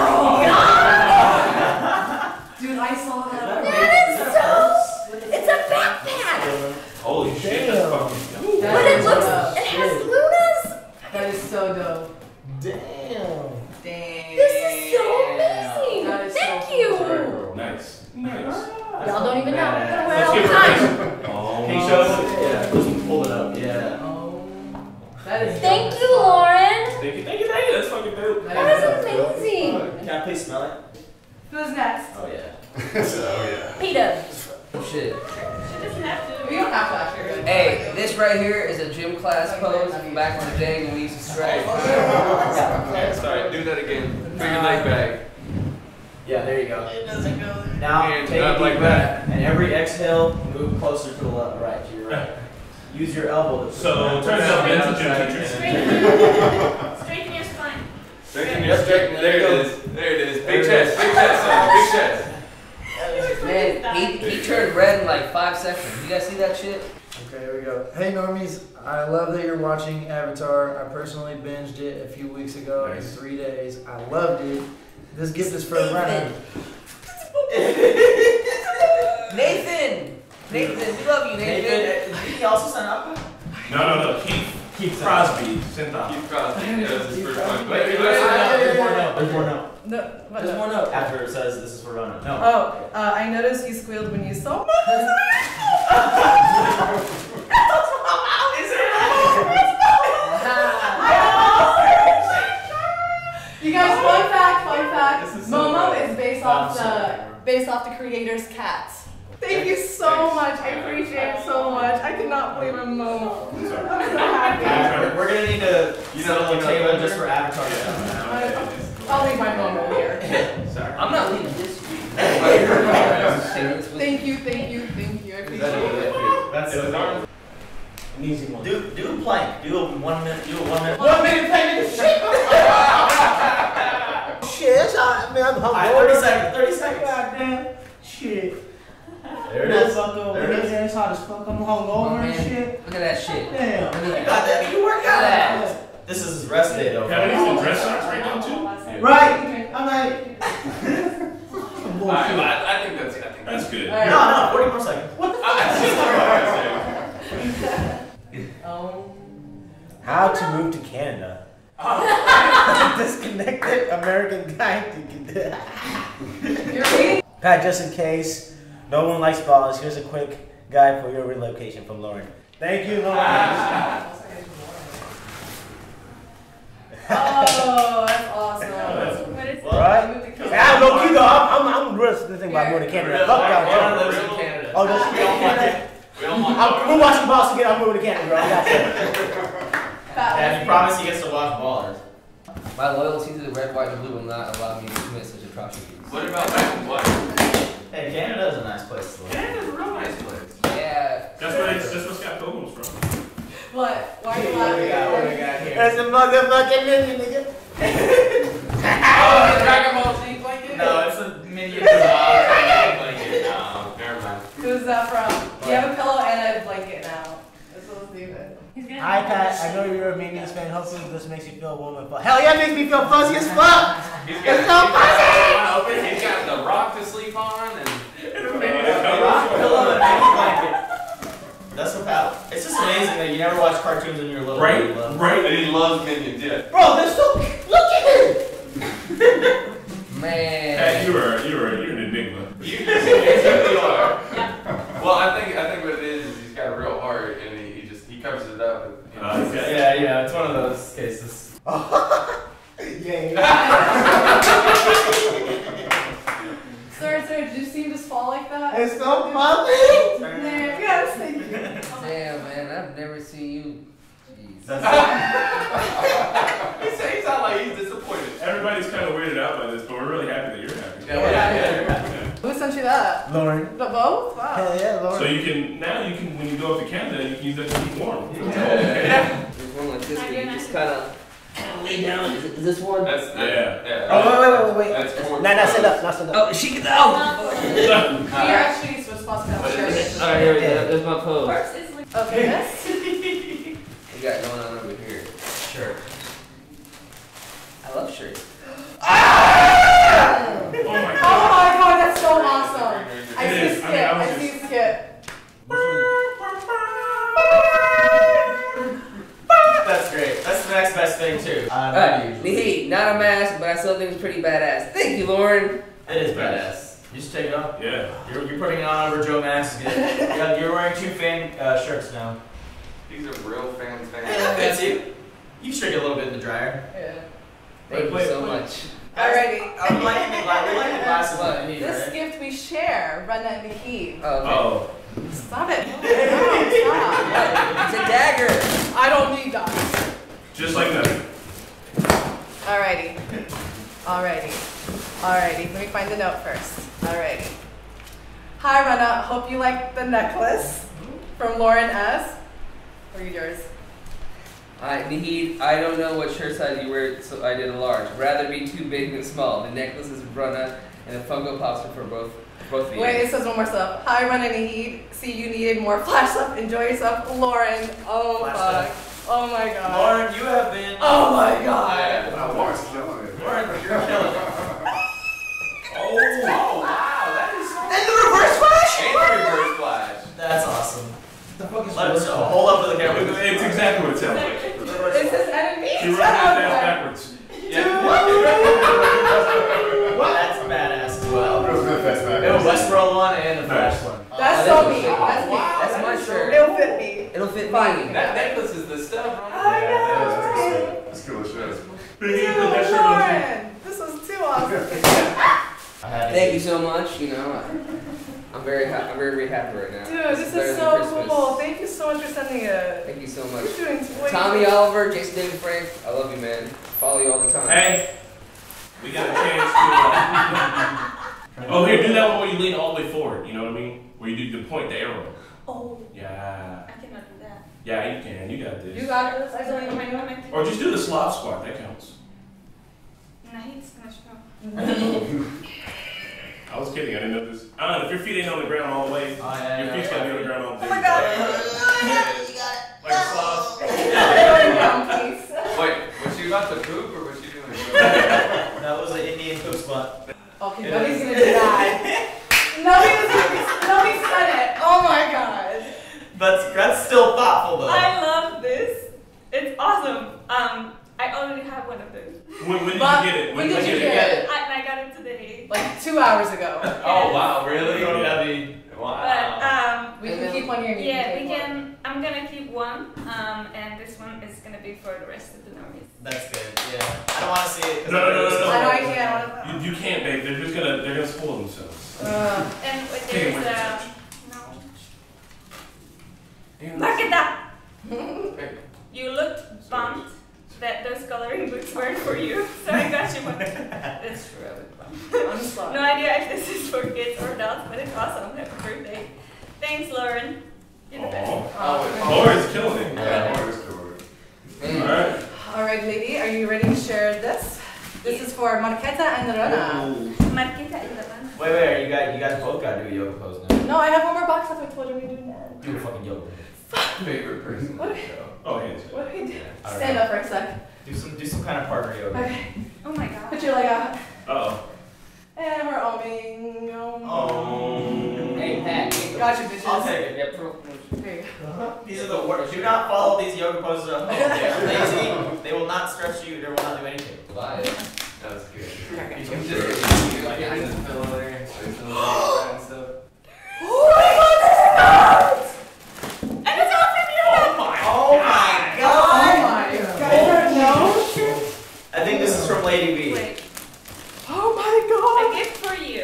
god! Dude, I saw that. That is so. It's a backpack, Holy shit, that's fucking. That but it is looks. dope. It has Lunas. That is so dope. Damn. Damn. This is so amazing. That is Thank so you. cool. Nice. Nice. Y'all don't even know. I'm gonna wear it Let's all give the her a time. raise. Oh. He shows it. Yeah, just pull it up. Yeah. Oh. That is Thank dope. you, Lauren. Thank you, thank you, thank you. That's fucking dope. That is amazing. Can I please smell it? Who's next? Oh, yeah. Oh, yeah. Peter. Oh, shit. We don't have to actually. Hey, this right here is a gym class pose from back in the day when we used to stretch. Sorry, do that again. Put your leg back. Yeah, there you go. It doesn't go there. Now, And take a not deep like breath, and every exhale, move closer to the left, right, to your right. Use your elbow to So, turns out Ben's a gym teacher. Straighten your spine. Straighten your straighten. There it is. There it is. Big chest. Big chest. Son. Big chest. Man, he, he turned red in like five seconds. You guys see that shit? Okay, here we go. Hey Normies, I love that you're watching Avatar. I personally binged it a few weeks ago Nice. in three days. I loved it. This gift is for Ryan. Nathan! Nathan, we love you, Nathan. David, did he also sign up? No, no, no. Keith. Keith Crosby. Sent off. Keith Crosby. Yeah, that's his first one. Wait, Wait, there's more wait, note. There's more note. No, what There's no? more note after it says this is for Rona. No. Oh, uh, I noticed you squealed when you saw my You guys, fun fact, fun fact. This is so Momo good. is based I'm off sorry. the based off the creator's cat. Thank you so much. I appreciate it so much. I cannot believe I'm Momo. I'm so happy. We're gonna need to You set know- up you a know table Thunder? just for Avatar stuff. I- I'll leave my Momo here. Sorry. I'm not leaving this week. Thank you, thank you, thank you. I appreciate it. That's Is it on? An easy one. Do do a plank. Do a one minute. Do a one minute. One minute plank in the shit. Shit, that's all. I mean, I'm All right, hungover. thirty seconds. Thirty seconds. Goddamn. Shit. There it is. Motherfucker, There it is. It's hot as fuck. I'm Oh, hungover and man. shit. Look at that shit. Damn. Look at You that. got that. You work out. Yeah. This is his rest day though. Kevin, he's in dress socks right now, too? Right. I'm like. Alright, well, I, I think that's. I think That's good. All right. No, no, forty more seconds. What the Oh. How to move to Canada. Disconnected American guy. You're reading? Pat, just in case no one likes balls, here's a quick guide for your relocation from Lauren. Thank you, Lauren. Oh, that's awesome. What is it? Right? Yeah, low key though, I'm, I'm, I'm real thinking about moving to Canada. Fuck Lauren y'all. lives in Canada. Oh, does she? We don't want it. We don't want I'm, we're watching balls again. I'm moving to Canada, bro. I got you. And he promised he gets to watch ballers. My loyalty to the red, white, and blue will not allow me to commit such atrocities. What about back and white? Hey, Canada is a nice place to live. Canada's a real nice place. Yeah. That's where, that's where Scott Pilgrim's from. What? Why are you What we got? What we laughing? got here? That's a motherfucking million, nigga. Oh, the Dragon Ball Z blanket? No, it's a minion blanket. No, never mind. Who's that from? You have a pillow and a blanket now. That's so stupid. Hi, Pat. I know you're a Minions fan. Hopefully, this makes you feel warm and fuzzy. Hell yeah, it makes me feel fuzzy as fuck. He's It's so fuzzy. He's got the cartoons in your little Right, love. right. And he loves Minions, yeah. Bro, they're so look at it. Man. Hey, you are, you are, you're an enigma. You really are. Well, I think I think what it is is he's got a real heart and he, he just he covers it up. With, you know, Uh, okay. Yeah, yeah, it's one of those cases. Sir, sir, did you see him just fall like that? It's so funny. Man, yes, thank you. Damn, man, I've never seen you. Jeez. he sounds sound like he's disappointed. Everybody's kind of weirded out by this, but we're really happy that you're happy. Yeah, yeah, yeah. Yeah. Who sent you that? Lauren. The both? Wow. Hell yeah, Lauren. So you can now you can when you go up to Canada you can use that to keep warm. Yeah. There's one like this where you just kind of lay down. Is, it, is this one? That's that, Yeah. yeah. Oh, wait, wait, wait, wait, wait. That's four. No, no, sit up, no, sit up. Oh, she can. Oh. You're actually supposed to have shirt. All right, here we go. There's my pose. First is like Okay, this. We got going on over here. Sure. I love shirts. Oh my Oh god. my god, that's so awesome. I It see is. skit. I mean, I was I see just- skit. That's great. That's the next best thing too. Uh, Alright, the heat. Not a mask, but I still think it's pretty badass. Thank you, Lauren. It is badass. You just take it off. Yeah. You're, you're putting it on over Joe Max. Yeah, you're wearing two fan uh, shirts now. These are real fans, fans. It fits you. You can stick it a little bit in the dryer. Yeah. Thank Wait, you so wait. much. Alrighty. I would like the gla- we like the glasses that we need, This right? gift we share, Rena and the Heat. Oh, okay. Oh. Stop it. No, stop. It's a dagger. I don't need that. Just like that. Alrighty. Alrighty. Alrighty. Let me find the note first. Alrighty. Hi, Rena. Hope you like the necklace from Lauren S. Read yours. I Nahid, I don't know what shirt size you wear, so I did a large. Rather be too big than small. The necklace is Bruna, and the Funko Pops are for both both of you. Wait, it says one more stuff. Hi, Rena and Nahid. See, you needed more flash stuff. Enjoy yourself, Lauren. Oh, Flash fuck. Oh my god. Lauren, you have been. Oh my god. Wow, Lauren's killing it. Lauren, you're killing it. Oh, wow. That is so And the reverse flash. And the reverse flash. That's awesome. The fuck is Let's reverse uh, flash? hold up for the camera. It's exactly what it sounds like. It says enemy. She wrote that down backwards. What? That's badass as well. That was good, that's We have back. a Westworld one and a Flash one. That's Oh, so that's me. a- That's me. That's my shirt. It'll fit me. It'll fit Fine. me. That necklace is the stuff. I Yeah, know. that is pretty sick. That's cool as shit. But you Dude, put that shirt on too. Lauren, this was too awesome. I had to Thank you so much. You know, I'm very ha- I'm very, very happy right now. Dude, this better is than so Christmas. cool. Thank you so much for sending it. Thank you so much. You're doing way Tommy Oliver, Jason David Frank, I love you, man. Follow you all the time. Hey, we got a chance to. Uh... oh, here, do that one where you lean all the way forward. You know what I mean? Where you do the point, the arrow. oh, Yeah. I cannot do that. Yeah, you can. You got this. You got this. I don't know my name. Or just do the slop squat. That counts. Nah, he's gonna show. I was kidding. I didn't know this. I don't know. If your feet ain't on the ground all the way, Oh, yeah, your yeah, feet's yeah. gotta be on the ground all the way. Oh my god. Like a slop. Wait, was she about to poop or was she doing? That was an Indian poop spot. Okay, nobody's gonna do that. Nobody's gonna, nobody said it. Oh my god. That's that's still thoughtful though. I love this. It's awesome. Um, I already have one of those. When, when did But- you get it? when did did you you get it? it? I, I got it today. Like two hours ago. Oh wow, really? Yeah. That'd be But wow. um, We can keep one here and you yeah, can we take one. can. I'm gonna keep one. Um, and this one is gonna be for the rest of the Normies. That's good. Yeah. I don't want to see it. 'cause No, no, no, no, no. I know I can't. You, you can't, babe. They're just gonna they're gonna spoil themselves. Uh, And with Take there's it uh, Damn, no. Look at that. Hey, You looked bummed that those coloring books weren't for you, so I got you one. It's true, I was bummed. I'm sorry. No idea if this is for kids or adults, but it's awesome. Happy birthday. Thanks, Lauren. You're the best. Aw. Laura's killing it. Yeah, Lauren's killing it. All right. Alright, lady, are you ready to share this? This is for Marqueta and Rana. Marquita y Rana. Wait, wait. You guys, you guys both gotta do a yoga pose now. No, I have one more box that I told you we do that. Do a fucking yoga. favorite person on the show. Oh, hands. What do we do? I don't Stand know. up for a sec. Do some, do some kind of partner yoga. Okay. Oh my god. Put your leg out. Uh oh. And we're oming. Om. Oh. Hey, Pat. Gotcha, bitches. I'll take it. Yeah, pro- There you go. These are the worst. Do not follow these yoga poses at home. They are lazy. They will not stretch you. They will not do anything. Lie. That was good. You can just you can Like, get I this just- pillow there and stuff. Oh my god, this is nuts! And it's all from you! Oh my, oh my god! Oh my god. No? I think this is from Lady B. Wait, Oh my god. a gift for you.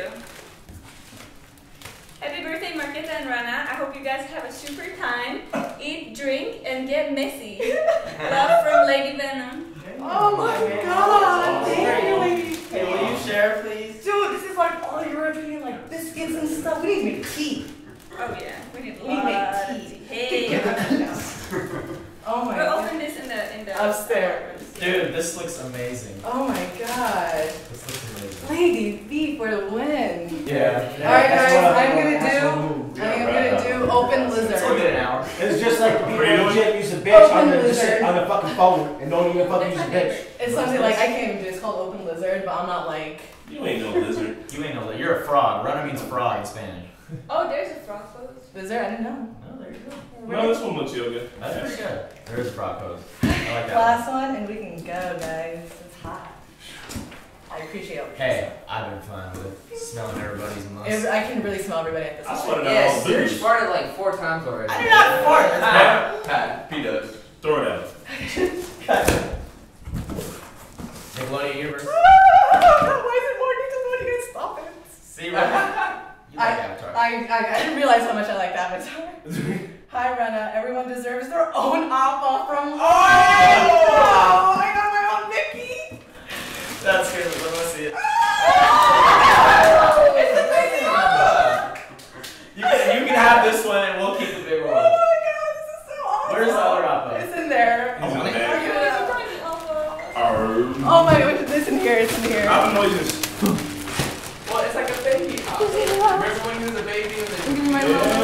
Happy birthday, Marqueta and Rana. I hope you guys have a super time. Eat, drink, and get messy. Love from Lady Venom. Oh my god. Thank you, lady. Hey, will you share, please? Dude, this is like all you're drinking, like biscuits and stuff. We need to make tea. Oh yeah, we need a We lot make of tea. tea. Hey, Oh my we'll god. open this in the in the Upstairs. Dude, this looks amazing. Oh my god. This looks amazing. Lady B for the win. Yeah. Alright guys, I'm gonna That's do one move. I am gonna do open It's only lizard. been an hour. It's just like the people What are you in the doing? gym use a bitch Open on the, just lizard. on the fucking phone and don't even fucking use a bitch. It's something like I can't even do. It's called open lizard, but I'm not like. You ain't no lizard. You ain't know that. You're a frog. Runner means frog in Spanish. Oh, there's a frog pose. Lizard? I didn't know. Oh, there you go. No, this one looks yoga. That's pretty good. There is a frog pose. I like that. Last one, and we can go, guys. It's hot. I appreciate it. Hey, I've been fine with smelling everybody's must. It- I can really smell everybody at this I point. swear to God, Yeah, all Serge booze. farted like four times already. I did not fart. Pat, Pat, P does. throw it out. Nickelodeon Universe. Why is it more Nickelodeon? Stop it. See, Rana? You like I, Avatar. I, I, I didn't realize how much I liked Avatar. Hi, Rena. Everyone deserves their own appa from. Oh! I got my own Mickey. That's good. Let me see it. It's the Mickey appa. You can, you can have this one and we'll keep the big Oh one. my god, this is so awesome. Where's the other appa? It's in there. He's in the Yeah. bag. Oh my god, it's in here. It's in here. Out noises. Well, it's like a baby. Remember when he was a baby and Give me my Yeah. little.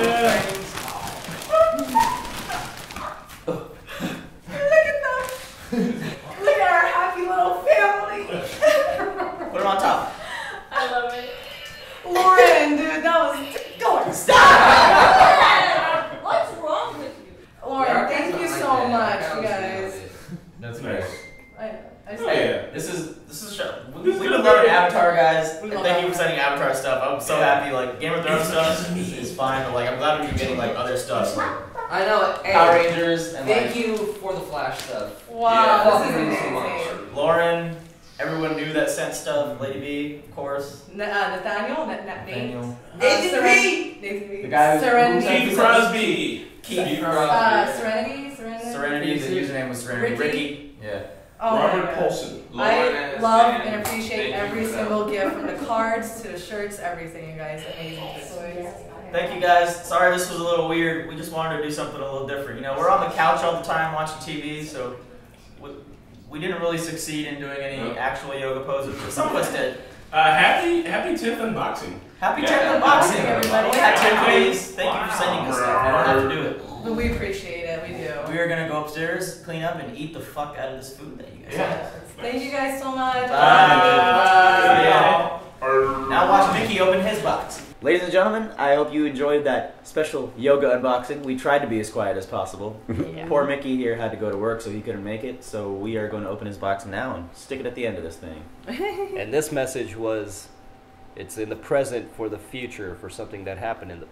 Look at them. Look at our happy little family. Put it on top. I love it. Lauren, dude, that was going. Stop. What's wrong with you? Lauren, thank you so much, you guys. That's Nice. I, I Oh, yeah. This is this is a show. We, This is we've gonna been loving be- Avatar, guys. We And love thank you for Avatar. sending Avatar stuff. I'm so happy. Like Game of Thrones stuff is, is fine, but like I'm glad we're getting like other stuff, like I know. Hey, Power Rangers and thank like you for the Flash stuff. Wow, Fuck this is you so amazing. Lauren. Everyone knew that sent stuff. Lady B, of course. Na- uh, Nathaniel, Na- Na- Nate. Daniel. Uh, Nathan Seren- B. Nathan B. The guy who's- Serenity. Keith Crosby. Keith. Uh, Serenity. Serenity. Serenity. The username was Serenity. Ricky. Ricky. Yeah. Oh my Robert God. Paulson. I Lauren love S. and appreciate Thank you every for that. single gift, from the cards to the shirts, everything, you guys. Amazing. Thank you guys. Sorry this was a little weird. We just wanted to do something a little different. You know, we're on the couch all the time watching T V, so we, we didn't really succeed in doing any No. actual yoga poses, but some of us did. Uh, happy happy tenth unboxing. Happy Yeah. tenth unboxing, Everybody. everybody. Yeah, ten days. Thank you for sending us stuff. You don't have to do it. But we appreciate it. We do. We are gonna go upstairs, clean up, and eat the fuck out of this food that you guys Yeah. have. Thank you guys so much. Bye. Bye. Now watch Mickey open his box. Ladies and gentlemen, I hope you enjoyed that special yoga unboxing. We tried to be as quiet as possible. Poor Mickey here had to go to work, so he couldn't make it. So we are going to open his box now and stick it at the end of this thing. And this message was, it's in the present for the future for something that happened in the.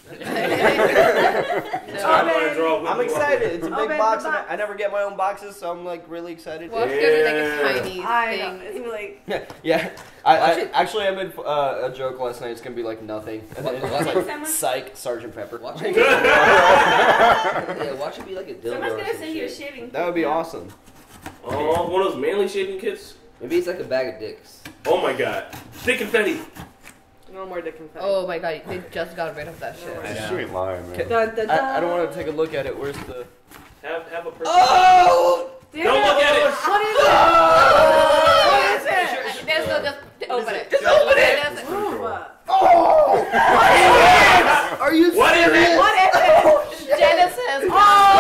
I'm excited. It's a big Open box. the And I, box. I never get my own boxes, so I'm like really excited. Well, it's gonna be like a tiny I thing. know. It's gonna be like. Yeah, I, I Watch it. actually I made uh, a joke last night. It's gonna be like nothing. And then Watch it's it. like psych, Sergeant Pepper. Watch it. Yeah, watch it be like a dildo. Someone's or gonna some send you a shit. shaving. That would be awesome. Oh, one of those manly shaving kits. Maybe it's like a bag of dicks. Oh my god. Dick confetti. No more dick confetti. Oh my god, they just got rid of that shit. That's straight lying, man. Dun, dun, dun. I, I don't want to take a look at it. Where's the? Have have a person. Oh! Damn Don't look at it. What is it? What is it? There's no just open it. Just open it! There's a- Ooh. Oh! Are you What is serious? it? What is it? Genesis.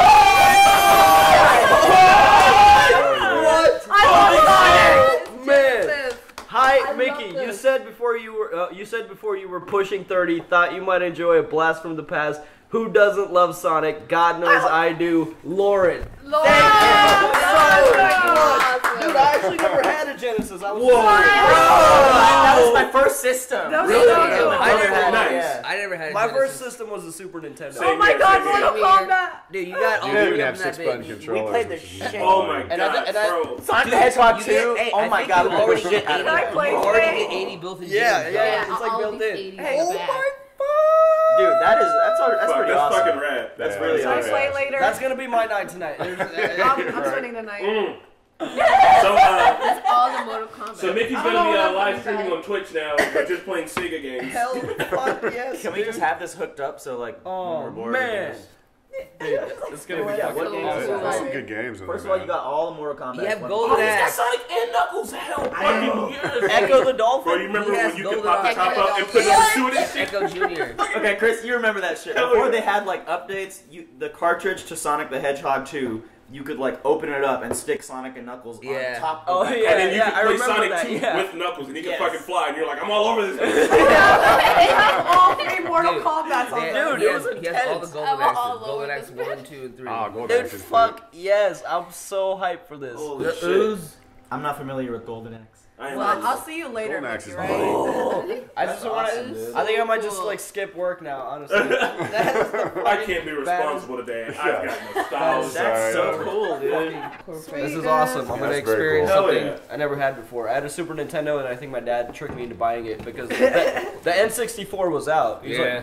What? I Oh, man. Genesis. Hi, I Mickey. love You this. said before you were uh, you said before you were pushing thirty, thought you might enjoy a blast from the past Who doesn't love Sonic? God knows I do. Lauren. Lauren. Thank you so Awesome. much. Dude, I actually never had a Genesis. I was Whoa. so That was my first system. That was Really? so cool. I never had Nice. yeah. I never had a My Genesis. first system was a Super Nintendo. Same Oh my here, god, same here. Mortal Kombat! Dude, you got all You three didn't of have them that six button big. controllers. We played the which is shit. Oh my And I, god, and I, bro. Sonic the Dude, Hedgehog you two. get- hey, Oh I my think god, you we already shit get out of I that. played You already today. get eighty built in. Yeah, games. yeah, it's like all built these in. eighties Hey, in oh the back. Dude, that is that's al- that's Fuck, pretty that's awesome. fucking rad. That's Yeah, really Should I awesome. play later? That's gonna be my night tonight. I'm, I'm spending the night. Mm. So, uh, That's all the Mortal Kombat. so Mickey's I gonna don't be know uh, what live I'm streaming saying. on Twitch now. We're just playing Sega games. Hell, fuck yes. Can we just have this hooked up so like Oh, when we're bored, man. we can Dude, it's gonna be Yeah, fucking what games Yeah, is there's that? some good games. just- in First of there, all, man. you got all the Mortal Kombat. You have One- Golden Oh, he's got Axe. Sonic and Knuckles. Hell, fucking yes. Echo the Dolphin. Bro, you remember He has when you could Golden pop the Axe. top up and put it on the suit and shit? Echo Junior Okay, Chris, you remember that shit. Hell Before yeah. they had like updates, you the cartridge to Sonic the Hedgehog two, you could like open it up and stick Sonic and Knuckles Yeah. on top Oh, of that yeah. And then you I can play remember Sonic that, two yeah. with Knuckles, and he can Yes. fucking fly, and you're like, I'm all over this. They have all three Mortal Dude, Kombats on They- them. Dude, he it has, was he has all the intense. Golden I'm all Axes. Golden over Axe this one, two, and three. Oh, Golden Dude, Axe is fuck yes. I'm so hyped for this. Holy The shit. ooze. I'm not familiar with Golden Axe. I am Well, not- I'll see you later, Golden Axe Mickey, is right? Oh, I just want awesome, to. dude. I think I might just Cool. like skip work now. Honestly, that is the I can't be fucking responsible today. I've got no That style. is- That's sorry, so no. cool, dude. This is awesome. I'm gonna That's very experience cool. something Hell I never had before. I had a Super Nintendo, and I think my dad tricked me into buying it because the, the N sixty-four was out. He's Yeah.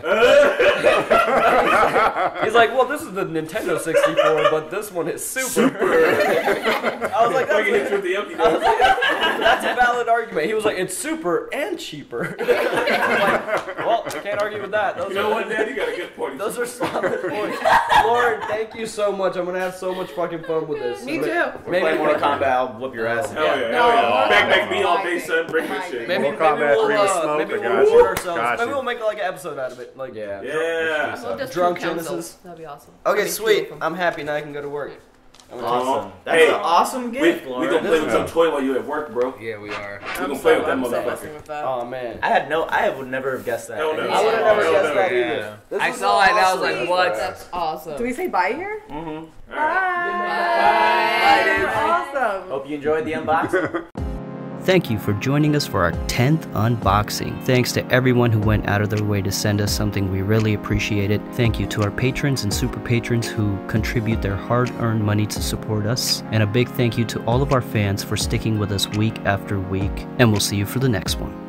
like, he's like, well, this is the Nintendo sixty-four, but this one is Super. I was like, that's, Fucking hit you with the empty dog. that's a valid argument. He was like, it's super and cheaper. I'm like, well, I can't argue with that. Those You know are, what, Dad? You got a good point. Those are solid points. Lauren, thank you so much. I'm gonna have so much fucking fun with this. Me I'm too. gonna- We're playing Mortal Kombat, I'll whoop your ass. Hell yeah, No, hell yeah. Mortal Back, back Kombat. me all day, son. Bring this shit. Maybe, maybe Mortal Kombat we'll, three with uh, smoke, maybe I we'll got record you. ourselves. Got Maybe you. we'll make like an episode out of it. Like, Yeah. Yeah. We'll just Drunk do councils. Genesis. That'd be awesome. Okay, Maybe sweet. two of them. I'm happy now. I can go to work. I'm gonna Awesome. That's Hey, an awesome We, gift, we Lauren. gonna play with Yeah. some toy while you at work, bro. Yeah, we are. We gonna play with that I'm so motherfucker. messing with that. Oh man. I had no, I would never have guessed that. Hell no. I would have never Hell guessed no. that Yeah. either. This I is saw it and I was awesome. like, what? That's awesome. Do we say bye here? Mm-hmm. All right. Bye. Bye. Bye. Awesome. Hope you enjoyed the unboxing. Thank you for joining us for our tenth unboxing. Thanks to everyone who went out of their way to send us something. We really appreciate it. Thank you to our patrons and super patrons who contribute their hard-earned money to support us. And a big thank you to all of our fans for sticking with us week after week. And we'll see you for the next one.